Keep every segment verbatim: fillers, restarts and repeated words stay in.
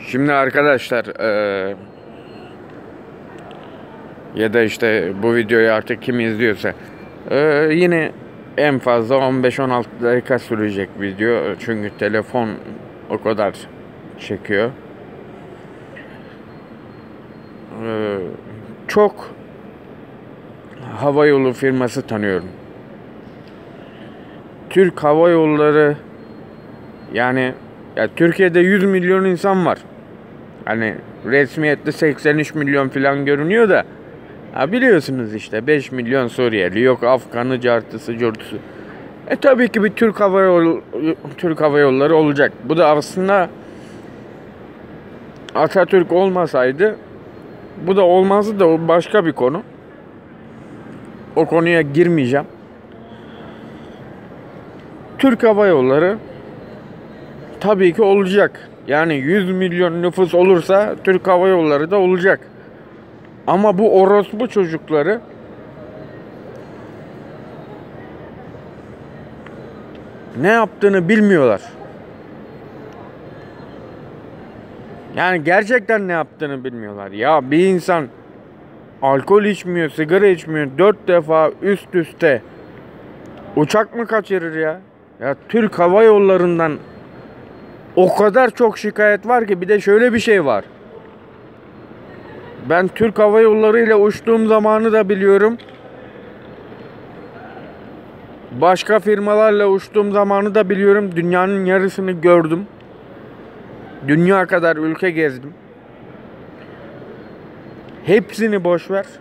Şimdi arkadaşlar eee, ya da işte bu videoyu artık kim izliyorsa eee, yine en fazla on beş on altı dakika sürecek video. Çünkü telefon o kadar çekiyor. Eee, çok havayolu firması tanıyorum. Türk Hava Yolları, yani ya Türkiye'de yüz milyon insan var. Hani resmiyette seksen üç milyon falan görünüyor da ha biliyorsunuz işte beş milyon Suriyeli, yok Afganı, cartısı, curtusu. E tabii ki bir Türk Hava Yolu, Türk Hava Yolları olacak. Bu da aslında Atatürk olmasaydı bu da olmazdı da o başka bir konu. O konuya girmeyeceğim. Türk Hava Yolları tabii ki olacak. Yani yüz milyon nüfus olursa Türk Hava Yolları da olacak. Ama bu orospu çocukları ne yaptığını bilmiyorlar. Yani gerçekten ne yaptığını bilmiyorlar. Ya bir insan alkol içmiyor, sigara içmiyor, dört defa üst üste uçak mı kaçırır ya? Ya Türk Hava Yolları'ndan o kadar çok şikayet var ki, bir de şöyle bir şey var. Ben Türk Hava Yolları ile uçtuğum zamanı da biliyorum. Başka firmalarla uçtuğum zamanı da biliyorum. Dünyanın yarısını gördüm. Dünya kadar ülke gezdim. Hepsini boş ver.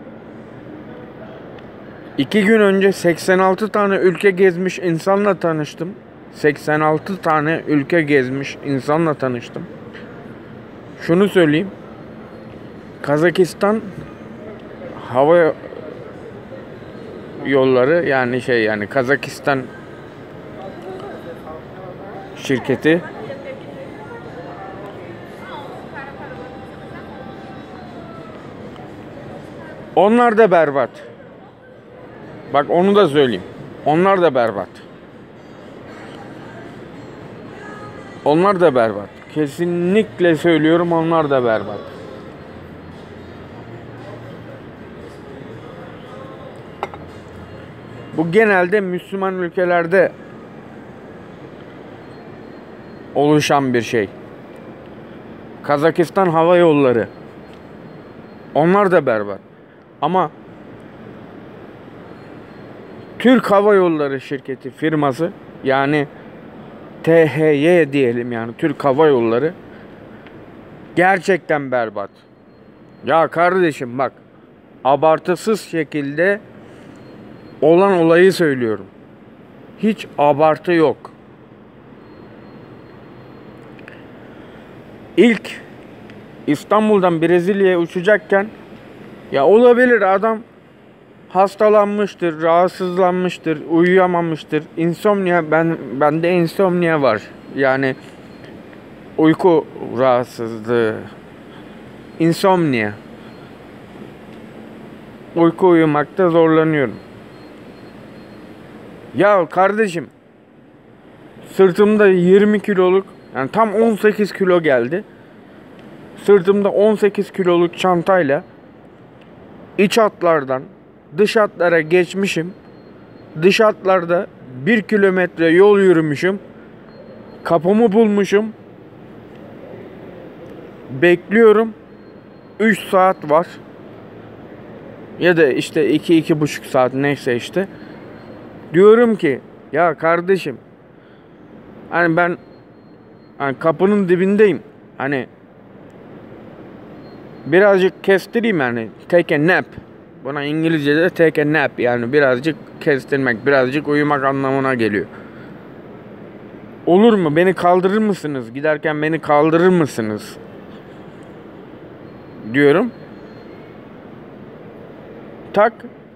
İki gün önce seksen altı tane ülke gezmiş insanla tanıştım. seksen altı tane ülke gezmiş insanla tanıştım. Şunu söyleyeyim. Kazakistan Hava Yolları, yani şey yani Kazakistan şirketi onlar da berbat. Bak onu da söyleyeyim. Onlar da berbat. Onlar da berbat. Kesinlikle söylüyorum, onlar da berbat. Bu genelde Müslüman ülkelerde oluşan bir şey. Kazakistan Hava Yolları. Onlar da berbat. Ama Türk Hava Yolları şirketi, firması, yani T H Y diyelim, yani Türk Hava Yolları gerçekten berbat. Ya kardeşim bak, abartısız şekilde olan olayı söylüyorum. Hiç abartı yok. İlk İstanbul'dan Brezilya'ya uçacakken ya olabilir, adam hastalanmıştır, rahatsızlanmıştır, uyuyamamıştır. İnsomnia, ben bende insomnia var. Yani uyku rahatsızlığı. İnsomnia. Uyku uyumakta zorlanıyorum. Ya kardeşim, sırtımda yirmi kiloluk, yani tam on sekiz kilo geldi. Sırtımda on sekiz kiloluk çantayla iç hatlardan dış hatlara geçmişim. Dış hatlarda bir kilometre yol yürümüşüm. Kapımı bulmuşum. Bekliyorum. üç saat var. Ya da işte iki iki buçuk saat, neyse işte. Diyorum ki ya kardeşim, hani ben hani kapının dibindeyim. Hani birazcık kestireyim, yani take a nap. Buna İngilizce'de take a nap, yani birazcık kestirmek, birazcık uyumak anlamına geliyor. Olur mu? Beni kaldırır mısınız? Giderken beni kaldırır mısınız? Diyorum. Tak.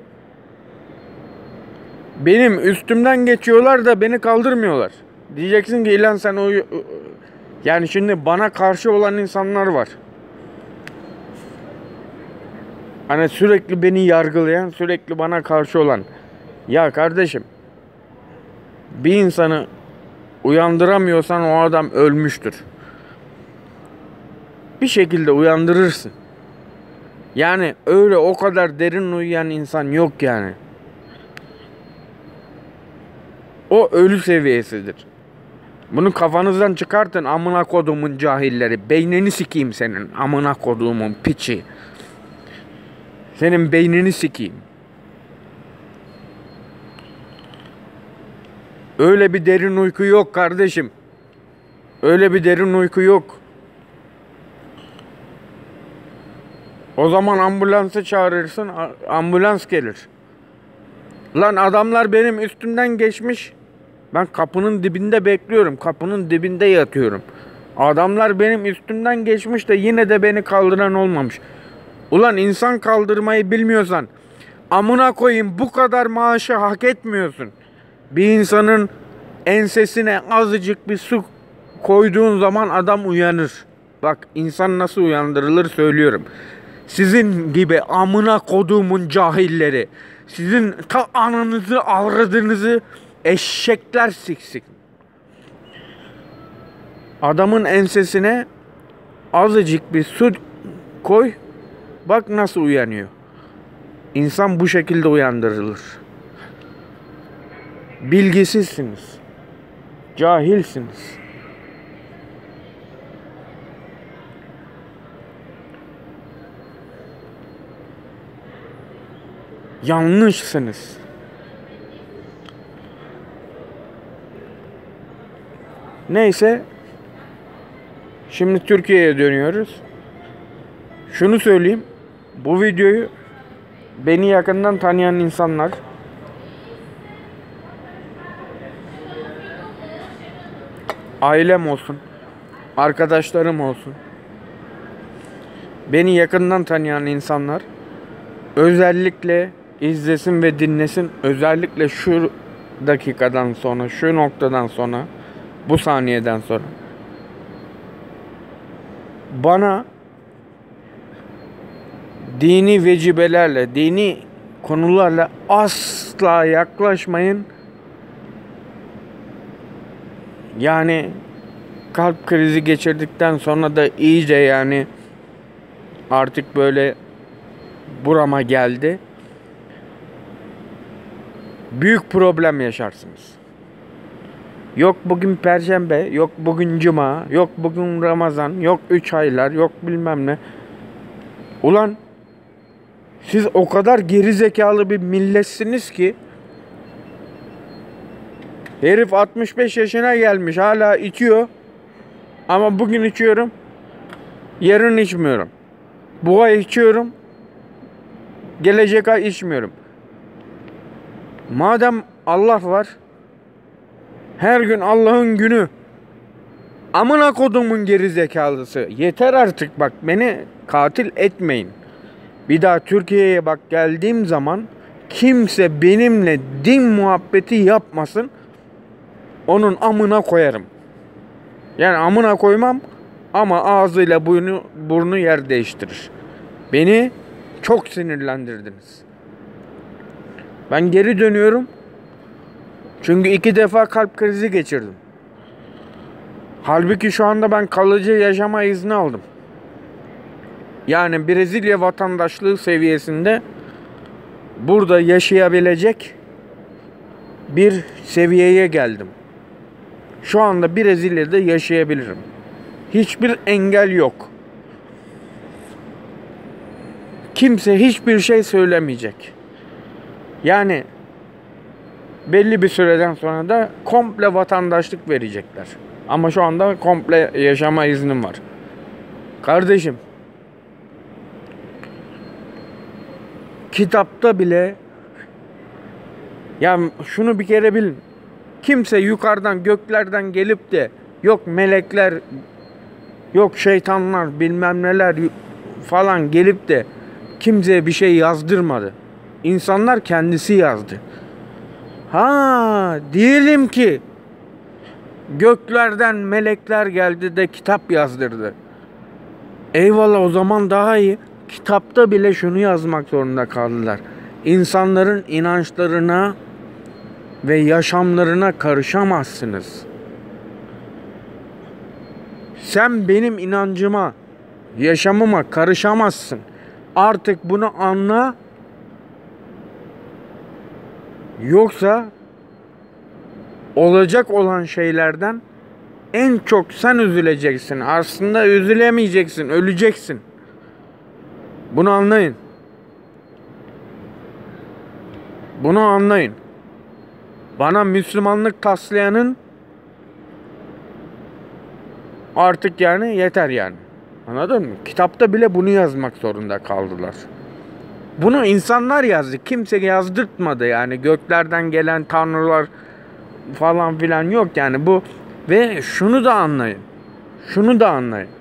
Benim üstümden geçiyorlar da beni kaldırmıyorlar. Diyeceksin ki ilan sen o... Yani şimdi bana karşı olan insanlar var. Hani sürekli beni yargılayan, sürekli bana karşı olan. Ya kardeşim, bir insanı uyandıramıyorsan o adam ölmüştür. bir şekilde uyandırırsın. Yani öyle o kadar derin uyuyan insan yok yani. O ölü seviyesidir. Bunu kafanızdan çıkartın amına kodumun cahilleri. Beynini sikeyim senin amına kodumun piçi. Senin beynini sikeyim. Öyle bir derin uyku yok kardeşim. Öyle bir derin uyku yok. O zaman ambulansı çağırırsın, ambulans gelir. Lan adamlar benim üstümden geçmiş. Ben kapının dibinde bekliyorum. Kapının dibinde yatıyorum. Adamlar benim üstümden geçmiş de yine de beni kaldıran olmamış. Ulan insan kaldırmayı bilmiyorsan amına koyayım bu kadar maaşı hak etmiyorsun. Bir insanın ensesine azıcık bir su koyduğun zaman adam uyanır. Bak insan nasıl uyandırılır söylüyorum. Sizin gibi amına koduğumun cahilleri, sizin ta ananızı avradınızı eşekler siksin. Adamın ensesine azıcık bir su koy, bak nasıl uyanıyor. İnsan bu şekilde uyandırılır. Bilgisizsiniz. Cahilsiniz. Yanlışsınız. Neyse. Şimdi Türkiye'ye dönüyoruz. Şunu söyleyeyim. Bu videoyu beni yakından tanıyan insanlar, ailem olsun, arkadaşlarım olsun, beni yakından tanıyan insanlar özellikle izlesin ve dinlesin. Özellikle şu dakikadan sonra, şu noktadan sonra, bu saniyeden sonra bana dini vecibelerle, dini konularla asla yaklaşmayın. Yani kalp krizi geçirdikten sonra da iyice yani artık böyle burama geldi. Büyük problem yaşarsınız. Yok bugün Perşembe, yok bugün Cuma, yok bugün Ramazan, yok üç aylar, yok bilmem ne. Ulan siz o kadar geri zekalı bir milletsiniz ki herif altmış beş yaşına gelmiş hala içiyor. Ama bugün içiyorum, yarın içmiyorum. Bu ay içiyorum, gelecek ay içmiyorum. Madem Allah var, her gün Allah'ın günü. Amına kodumun geri zekalısı. Yeter artık bak, beni katil etmeyin. Bir daha Türkiye'ye bak geldiğim zaman kimse benimle din muhabbeti yapmasın. Onun amına koyarım. Yani amına koymam ama ağzıyla burnu, burnu yer değiştirir. Beni çok sinirlendirdiniz. Ben geri dönüyorum. Çünkü iki defa kalp krizi geçirdim. Halbuki şu anda ben kalıcı yaşama izni aldım. Yani Brezilya vatandaşlığı seviyesinde burada yaşayabilecek bir seviyeye geldim. Şu anda Brezilya'da yaşayabilirim. Hiçbir engel yok. Kimse hiçbir şey söylemeyecek. Yani belli bir süreden sonra da komple vatandaşlık verecekler. Ama şu anda komple yaşama iznim var. Kardeşim, kitapta bile, ya şunu bir kere bilin. Kimse yukarıdan göklerden gelip de yok melekler, yok şeytanlar bilmem neler falan gelip de kimseye bir şey yazdırmadı. İnsanlar kendisi yazdı. Ha, diyelim ki göklerden melekler geldi de kitap yazdırdı. Eyvallah, o zaman daha iyi. Kitapta bile şunu yazmak zorunda kaldılar. İnsanların inançlarına ve yaşamlarına karışamazsınız. Sen benim inancıma Yaşamıma karışamazsın. Artık bunu anla. Yoksa olacak olan şeylerden en çok sen üzüleceksin. Aslında üzülemeyeceksin, öleceksin. Bunu anlayın. Bunu anlayın. Bana Müslümanlık taslayanın artık yani yeter yani. Anladın mı? Kitapta bile bunu yazmak zorunda kaldılar. Bunu insanlar yazdı. Kimse yazdırtmadı yani. Göklerden gelen tanrılar falan filan yok yani bu. Ve şunu da anlayın. Şunu da anlayın.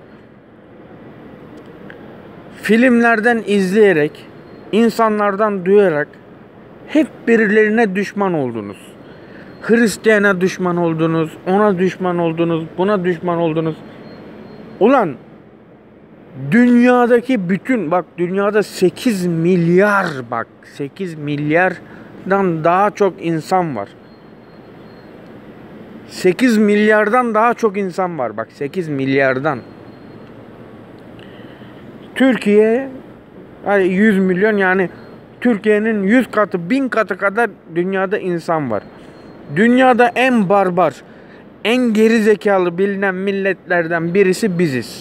Filmlerden izleyerek, insanlardan duyarak hep birilerine düşman oldunuz. Hristiyan'a düşman oldunuz, ona düşman oldunuz, buna düşman oldunuz. Ulan dünyadaki bütün, bak dünyada sekiz milyar, bak sekiz milyardan daha çok insan var. sekiz milyardan daha çok insan var, bak sekiz milyardan. Türkiye yani yüz milyon, yani Türkiye'nin yüz katı, bin katı kadar dünyada insan var. Dünyada en barbar, en geri zekalı bilinen milletlerden birisi biziz.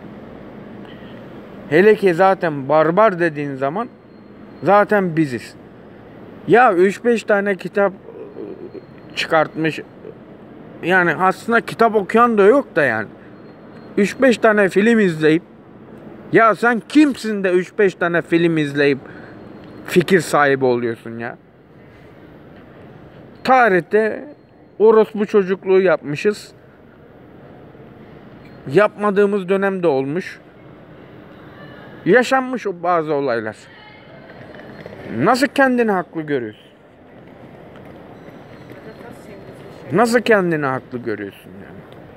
Hele ki zaten barbar dediğin zaman zaten biziz. Ya üç beş tane kitap çıkartmış. Yani aslında kitap okuyan da yok da yani. üç beş tane film izleyip, ya sen kimsin de üç beş tane film izleyip fikir sahibi oluyorsun ya? Tarihte orospu çocukluğu yapmışız. Yapmadığımız dönemde olmuş. Yaşanmış o bazı olaylar. Nasıl kendini haklı görüyorsun? Nasıl kendini haklı görüyorsun yani?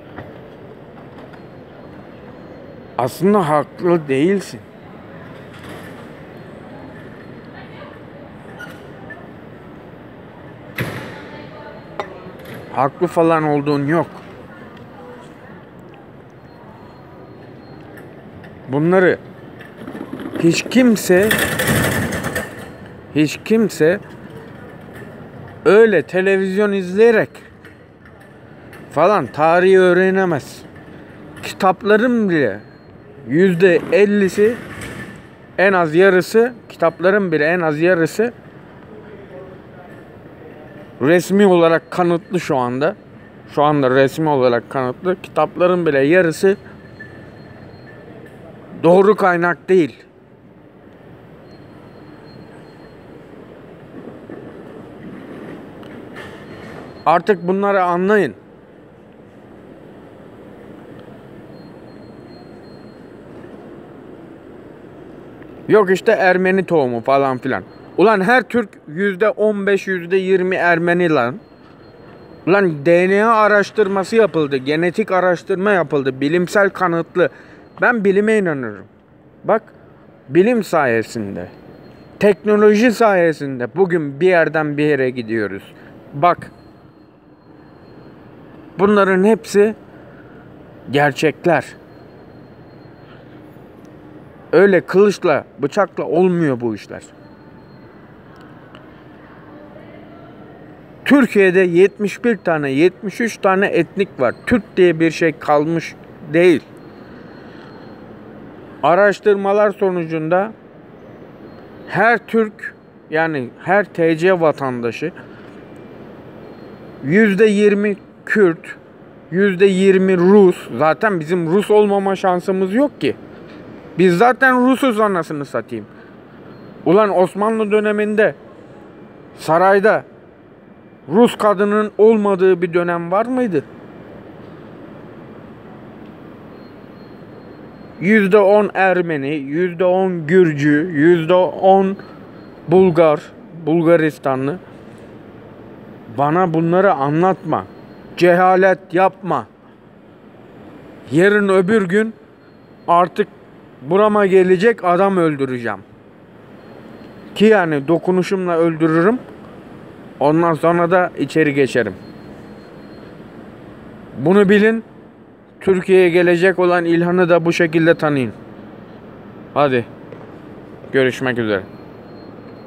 Aslında haklı değilsin. Haklı falan olduğun yok. Bunları hiç kimse hiç kimse öyle televizyon izleyerek falan tarihi öğrenemez. Kitapların bile yüzde ellisi, en az yarısı, kitapların bile en az yarısı resmi olarak kanıtlı şu anda. Şu anda resmi olarak kanıtlı. Kitapların bile yarısı doğru kaynak değil. Artık bunları anlayın. Yok işte Ermeni tohumu falan filan. Ulan her Türk yüzde on beş, yüzde yirmi Ermeni lan. Ulan D N A araştırması yapıldı. Genetik araştırma yapıldı. Bilimsel kanıtlı. Ben bilime inanırım. Bak, bilim sayesinde, teknoloji sayesinde bugün bir yerden bir yere gidiyoruz. Bak, bunların hepsi gerçekler. Öyle kılıçla, bıçakla olmuyor bu işler. Türkiye'de yetmiş bir tane, yetmiş üç tane etnik var. Türk diye bir şey kalmış değil. Araştırmalar sonucunda her Türk, yani her T C vatandaşı yüzde yirmi Kürt, yüzde yirmi Rus. Zaten bizim Rus olmama şansımız yok ki. Biz zaten Rusuz anasını satayım. Ulan Osmanlı döneminde sarayda Rus kadının olmadığı bir dönem var mıydı? yüzde on Ermeni, yüzde on Gürcü, yüzde on Bulgar, Bulgaristanlı. Bana bunları anlatma. Cehalet yapma. Yarın öbür gün artık burama gelecek adam öldüreceğim. Ki yani dokunuşumla öldürürüm. Ondan sonra da içeri geçerim. Bunu bilin. Türkiye'ye gelecek olan İlhan'ı da bu şekilde tanıyın. Hadi görüşmek üzere.